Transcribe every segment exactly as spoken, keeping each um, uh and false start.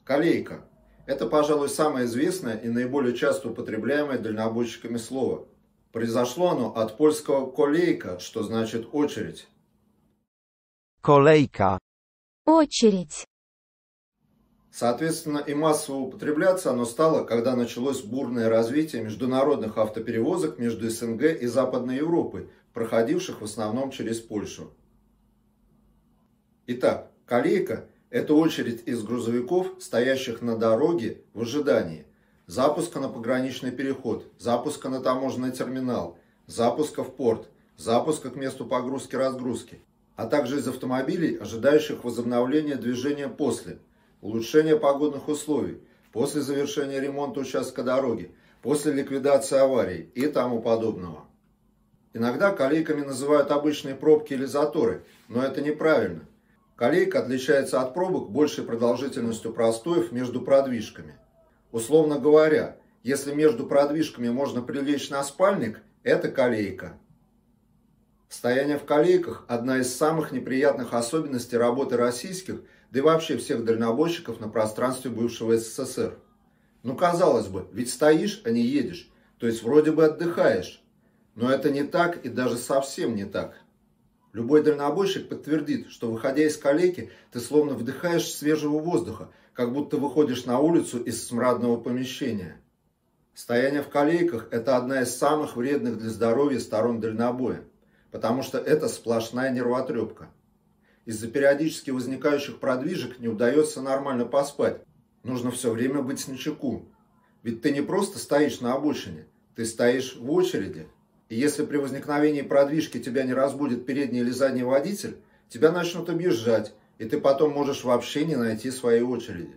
Колейка. Это, пожалуй, самое известное и наиболее часто употребляемое дальнобойщиками слово. Произошло оно от польского колейка, что значит очередь. Kolejka. Очередь. Соответственно, и массово употребляться оно стало, когда началось бурное развитие международных автоперевозок между СНГ и Западной Европой, проходивших в основном через Польшу. Итак, колейка – это очередь из грузовиков, стоящих на дороге в ожидании запуска на пограничный переход, запуска на таможенный терминал, запуска в порт, запуска к месту погрузки-разгрузки, а также из автомобилей, ожидающих возобновления движения после, улучшения погодных условий, после завершения ремонта участка дороги, после ликвидации аварий и тому подобного. Иногда колейками называют обычные пробки или заторы, но это неправильно. Колейка отличается от пробок большей продолжительностью простоев между продвижками. Условно говоря, если между продвижками можно прилечь на спальник, это колейка. Стояние в колейках – одна из самых неприятных особенностей работы российских, да и вообще всех дальнобойщиков на пространстве бывшего СССР. Ну, казалось бы, ведь стоишь, а не едешь, то есть вроде бы отдыхаешь. Но это не так и даже совсем не так. Любой дальнобойщик подтвердит, что, выходя из колейки, ты словно вдыхаешь свежего воздуха, как будто выходишь на улицу из смрадного помещения. Стояние в колейках – это одна из самых вредных для здоровья сторон дальнобоя, потому что это сплошная нервотрепка. Из-за периодически возникающих продвижек не удается нормально поспать. Нужно все время быть начеку. Ведь ты не просто стоишь на обочине, ты стоишь в очереди. И если при возникновении продвижки тебя не разбудит передний или задний водитель, тебя начнут объезжать, и ты потом можешь вообще не найти своей очереди.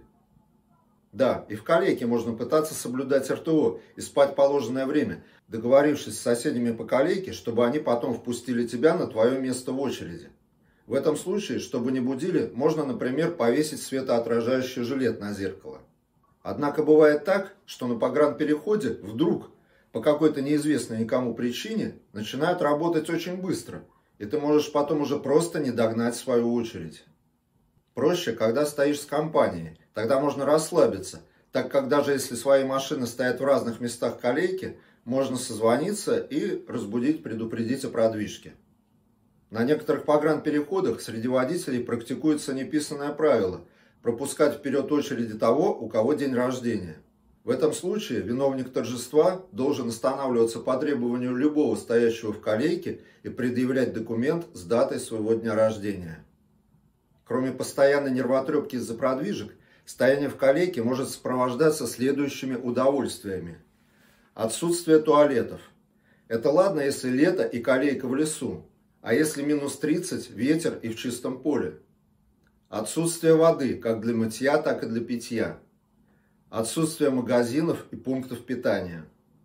Да, и в колейке можно пытаться соблюдать эр тэ о и спать положенное время, договорившись с соседями по колейке, чтобы они потом впустили тебя на твое место в очереди. В этом случае, чтобы не будили, можно, например, повесить светоотражающий жилет на зеркало. Однако бывает так, что на погранпереходе вдруг, по какой-то неизвестной никому причине, начинают работать очень быстро, и ты можешь потом уже просто не догнать свою очередь. Проще, когда стоишь с компанией, тогда можно расслабиться, так как даже если свои машины стоят в разных местах колейки, можно созвониться и разбудить, предупредить о продвижке. На некоторых погранпереходах среди водителей практикуется неписанное правило – пропускать вперед очереди того, у кого день рождения. В этом случае виновник торжества должен останавливаться по требованию любого стоящего в колейке и предъявлять документ с датой своего дня рождения. Кроме постоянной нервотрепки из-за продвижек, стояние в колейке может сопровождаться следующими удовольствиями. Отсутствие туалетов. Это ладно, если лето и колейка в лесу, а если минус тридцать, ветер и в чистом поле. Отсутствие воды, как для мытья, так и для питья. Отсутствие магазинов и пунктов питания.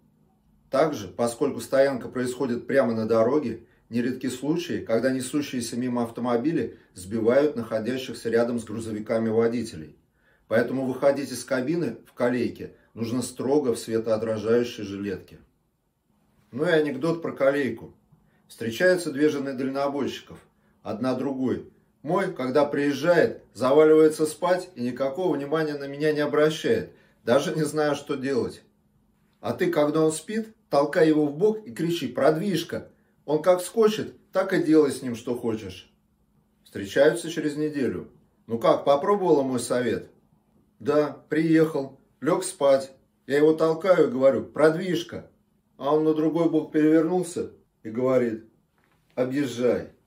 Также, поскольку стоянка происходит прямо на дороге, нередки случаи, когда несущиеся мимо автомобили сбивают находящихся рядом с грузовиками водителей. Поэтому выходить из кабины в колейке нужно строго в светоотражающей жилетке. Ну и анекдот про колейку. Встречаются две жены дальнобойщиков, одна другой. Мой, когда приезжает, заваливается спать и никакого внимания на меня не обращает, даже не знаю, что делать. А ты, когда он спит, толкай его в бок и кричи: «Продвижка!» Он как скочит, так и делай с ним, что хочешь. Встречаются через неделю. Ну как, попробовала мой совет? Да, приехал, лег спать. Я его толкаю и говорю: «Продвижка!» А он на другой бок перевернулся и говорит: «Объезжай».